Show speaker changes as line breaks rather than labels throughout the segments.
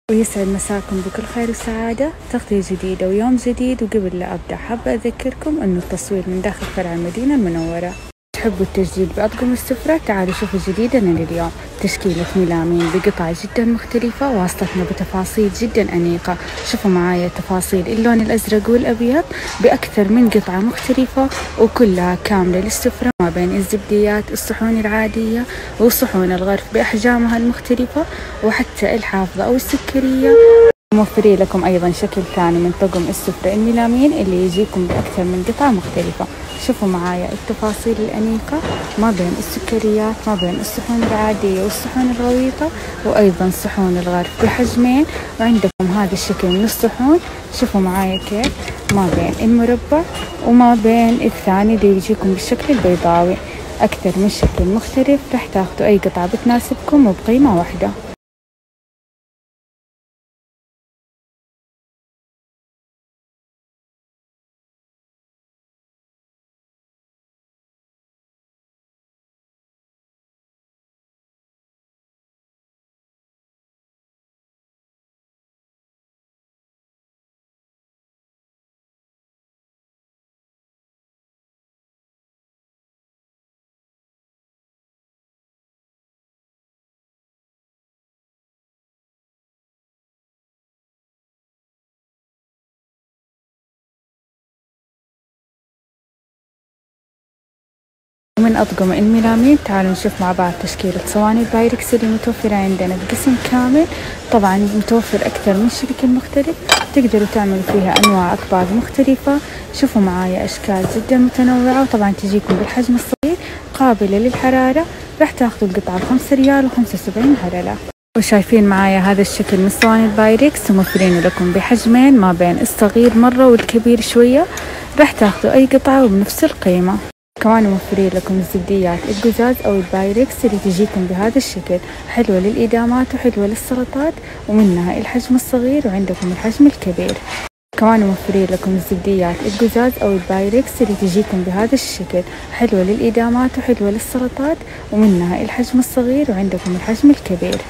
ويسعد مساكم بكل خير وسعادة، تغطية جديدة ويوم جديد. وقبل لا أبدأ حابة أذكركم أنه التصوير من داخل فرع المدينة المنورة. تحبوا التسجيل بأطقم السفرة؟ تعالوا شوفوا جديدنا لليوم، تشكيلة ميلامين بقطع جدا مختلفة، واصلتنا بتفاصيل جدا أنيقة. شوفوا معايا تفاصيل اللون الأزرق والأبيض بأكثر من قطعة مختلفة، وكلها كاملة للسفرة، ما بين الزبديات، الصحون العادية وصحون الغرف بأحجامها المختلفة، وحتى الحافظة أو السكرية. موفرين لكم أيضا شكل ثاني من طقم السفرة الميلامين اللي يجيكم بأكثر من قطعة مختلفة. شوفوا معايا التفاصيل الأنيقة ما بين السكريات، ما بين الصحون العادية والصحون الغويطة، وأيضا صحون الغرف بحجمين. وعندكم هذا الشكل من الصحون، شوفوا معايا كيف ما بين المربع وما بين الثاني اللي يجيكم بالشكل البيضاوي. أكثر من شكل مختلف، رح تاخدوا أي قطعة بتناسبكم وبقيمة واحدة. ومن أطقم الميلامين تعالوا نشوف مع بعض تشكيلة صواني البايركس اللي متوفرة عندنا بقسم كامل. طبعا متوفر أكثر من شكل مختلف، تقدروا تعملوا فيها أنواع أكبار مختلفة. شوفوا معايا أشكال جدا متنوعة، وطبعا تجيكم بالحجم الصغير قابلة للحرارة. راح تاخذوا القطعة ب5 ريال و75 هللة. وشايفين معايا هذا الشكل من صواني البايركس، وموفرين لكم بحجمين ما بين الصغير مرة والكبير شوية. راح تاخذوا أي قطعة وبنفس القيمة. كمان موفرين لكم الزبديات القزاز أو البايركس اللي تجيكم بهذا الشكل، حلوة للإدامات وحلوة للسلطات، ومنها الحجم الصغير وعندكم الحجم الكبير. كمان موفرين لكم الزبديات القزاز أو البايركس اللي تجيكم بهذا الشكل، حلوة للإدامات وحلوة للسلطات، ومنها الحجم الصغير وعندكم الحجم الكبير.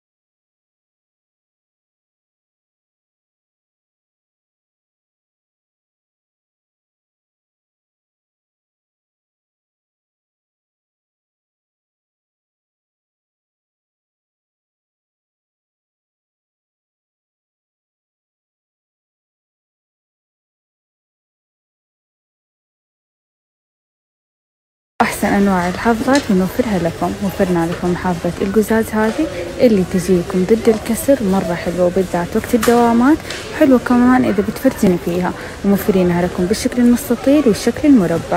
أحسن أنواع الحافظات بنوفرها لكم. وفرنا لكم حافظة القزاز هذه اللي تجيكم ضد الكسر، مرة حلوة وبالذات وقت الدوامات، وحلوة كمان إذا بتفرزني فيها. وموفرينها لكم بالشكل المستطيل والشكل المربع.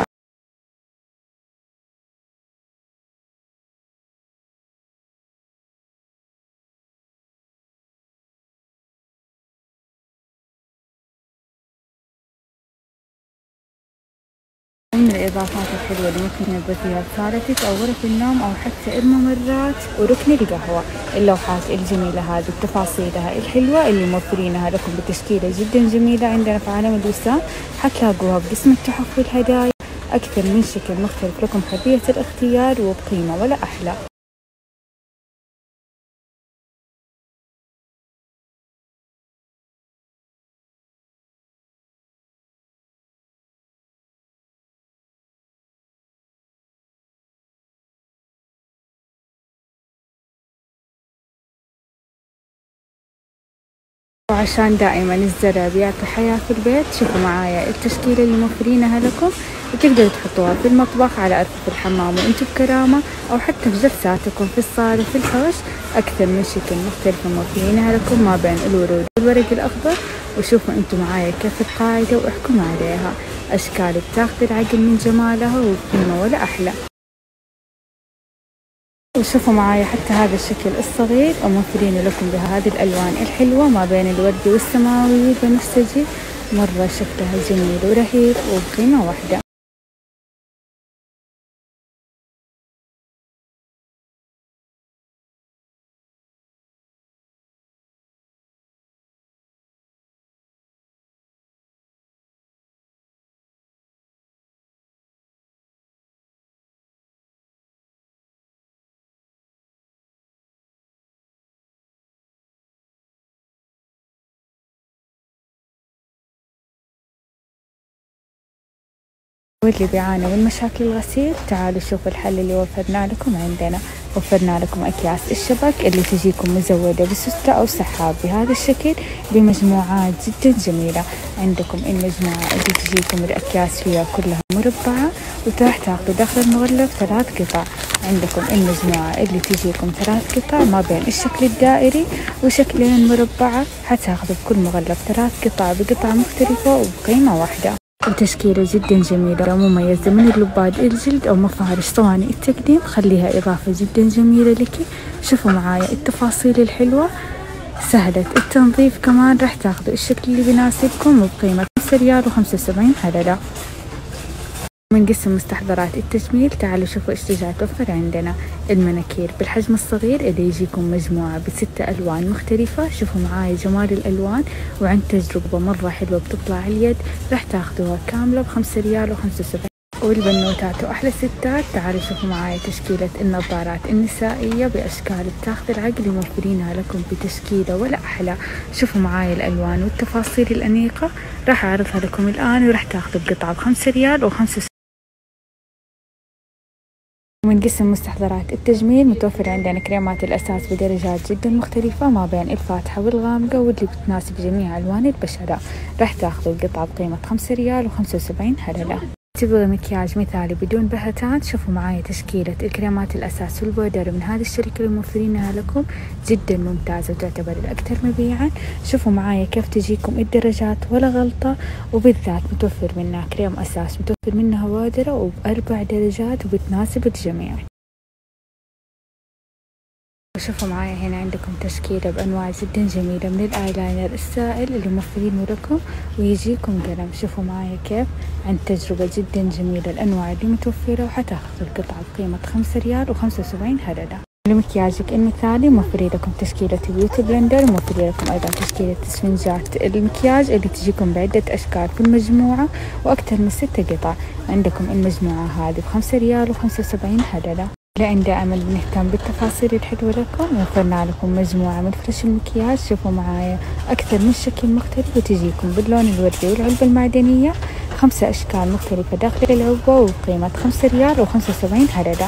من الإضافات الحلوة اللي ممكن تضيفيها لصالتك أو غرف النوم أو حتى الممرات وركن القهوة، اللوحات الجميلة هذه بتفاصيلها الحلوة اللي موفرينها لكم بتشكيلة جدا جميلة عندنا في عالم الوسام. حتلاقوها بقسم التحف والهدايا، أكثر من شكل مختلف، لكم حرية الاختيار وبقيمة ولا أحلى. وعشان دائما الزرع بيعطي حياة في البيت، شوفوا معايا التشكيلة اللي موفرينها لكم، وتقدروا تحطوها في المطبخ، على أرفف الحمام وانتم بكرامة، أو حتى في جلساتكم في الصالة في الحوش. أكثر من شكل مختلف موفرينها لكم ما بين الورود والورق الأخضر. وشوفوا انتم معايا كيف القاعدة واحكموا عليها، أشكال بتاخذ العقل من جمالها وبقيمة ولا أحلى. وشوفوا معايا حتى هذا الشكل الصغير، وموفرين لكم بهذه الألوان الحلوة ما بين الوردي والسماوي والبنفسجي، مرة شكلها جميل ورهيب وبقيمة واحدة. واللي بيعاني من مشاكل الغسيل تعالوا شوفوا الحل اللي وفرنا لكم عندنا. وفرنا لكم أكياس الشبك اللي تجيكم مزودة بسوستة أو سحاب بهذا الشكل بمجموعات جدا جميلة. عندكم المجموعة اللي تجيكم الأكياس فيها كلها مربعة وراح تاخذوا داخل المغلف 3 قطع. عندكم المجموعة اللي تجيكم 3 قطع ما بين الشكل الدائري وشكلين مربعة، حتاخذوا بكل مغلف 3 قطع بقطعة مختلفة وبقيمة واحدة. وتشكيلة جدا جميلة ومميزة من اللباد الجلد أو مفارش صواني التقديم، خليها إضافة جدا جميلة لك. شوفوا معايا التفاصيل الحلوة، سهلة التنظيف كمان. راح تاخذوا الشكل اللي بيناسبكم وبقيمة 5 ريال و75 هللة. من قسم مستحضرات التجميل تعالوا شوفوا ايش تجي توفر عندنا. المناكير بالحجم الصغير اللي يجيكم مجموعة ب6 ألوان مختلفة. شوفوا معاي جمال الألوان، وعند تجربة مرة حلوة بتطلع على اليد. راح تاخذوها كاملة ب5 ريال و75. والبنوتات وأحلى ستات تعالوا شوفوا معاي تشكيلة النظارات النسائية بأشكال بتاخذ العقل، موفرينها لكم بتشكيلة ولا أحلى. شوفوا معاي الألوان والتفاصيل الأنيقة، راح أعرضها لكم الآن. وراح تاخذوا بقطعة ب5 ريال و75. ومن قسم مستحضرات التجميل متوفر عندنا كريمات الأساس بدرجات جدا مختلفة ما بين الفاتحة والغامقة واللي بتناسب جميع ألوان البشرة. راح تاخذوا القطعة بقيمة 5 ريال و75 هللة. تبغى مكياج مثالي بدون بهتان، شوفوا معايا تشكيلة الكريمات الأساس والبودر من هذه الشركة اللي موفرينها لكم جدا ممتازة وتعتبر الأكثر مبيعا. شوفوا معايا كيف تجيكم الدرجات ولا غلطة، وبالذات متوفر منها كريم أساس متوفر منها بودرة وب4 درجات وبتناسب الجميع. وشوفوا معايا هنا عندكم تشكيلة بأنواع جدا جميلة من الآيلاينر السائل اللي موفرينه لكم، ويجيكم قلم. شوفوا معايا كيف عن تجربة جدا جميلة الأنواع اللي متوفرة، وحتاخذوا القطعة بقيمة 5 ريال و75 هللة. لمكياجك المثالي موفرين لكم تشكيلة بيوتي بلندر، وموفرين لكم أيضا تشكيلة اسفنجات المكياج اللي تجيكم بعدة أشكال في المجموعة وأكثر من 6 قطع. عندكم المجموعة هذه ب5 ريال و75 هللة. لأن دائما بنهتم بالتفاصيل الحلوة لكم، وفرنا لكم مجموعة من فرش المكياج. شوفوا معايا أكثر من شكل مختلف، وتجيكم باللون الوردي والعلبة المعدنية 5 أشكال مختلفة داخل العلبة وبقيمة 5 ريال و75 هللة.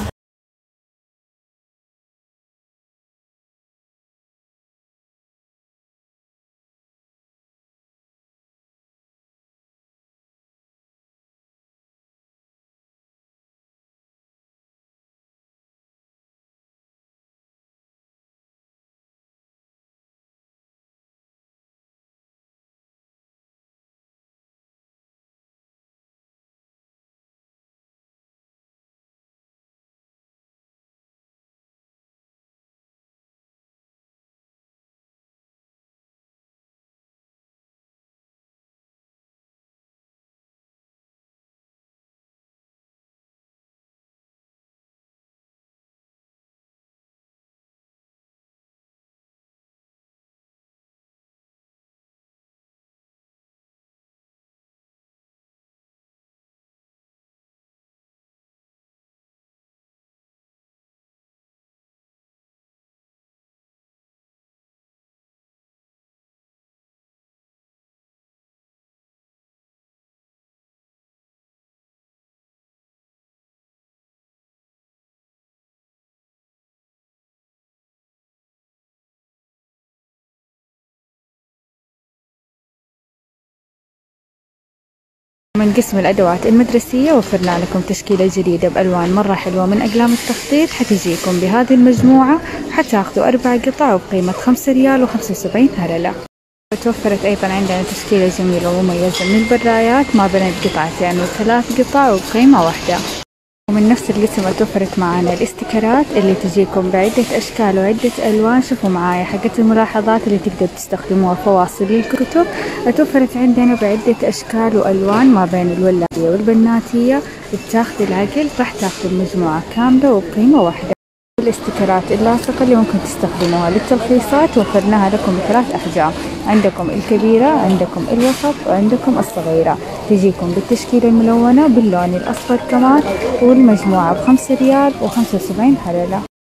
من قسم الأدوات المدرسية وفرنا لكم تشكيلة جديدة بألوان مرة حلوة من أقلام التخطيط، حتجيكم بهذه المجموعة حتاخذوا 4 قطع وبقيمة 5 ريال و75 هللة. توفرت أيضا عندنا تشكيلة جميلة ومميزة من البرايات ما بين القطعتين و3 قطع وبقيمة واحدة. ومن نفس القسم توفرت معنا الاستيكرات اللي تجيكم بعدة أشكال وعدة ألوان. شوفوا معايا حقت الملاحظات اللي تقدر تستخدموها فواصل للكتب، توفرت عندنا بعدة أشكال وألوان ما بين الولادية والبناتية بتاخذ العقل. راح تاخذوا المجموعة كاملة وبقيمة واحدة. الاستيكرات اللاصقة اللي ممكن تستخدموها للتلخيصات وفرناها لكم ب3 أحجام، عندكم الكبيرة، عندكم الوسط، وعندكم الصغيرة. تجيكم بالتشكيلة الملونة باللون الأصفر كمان، والمجموعة ب5 ريال و75 هللة.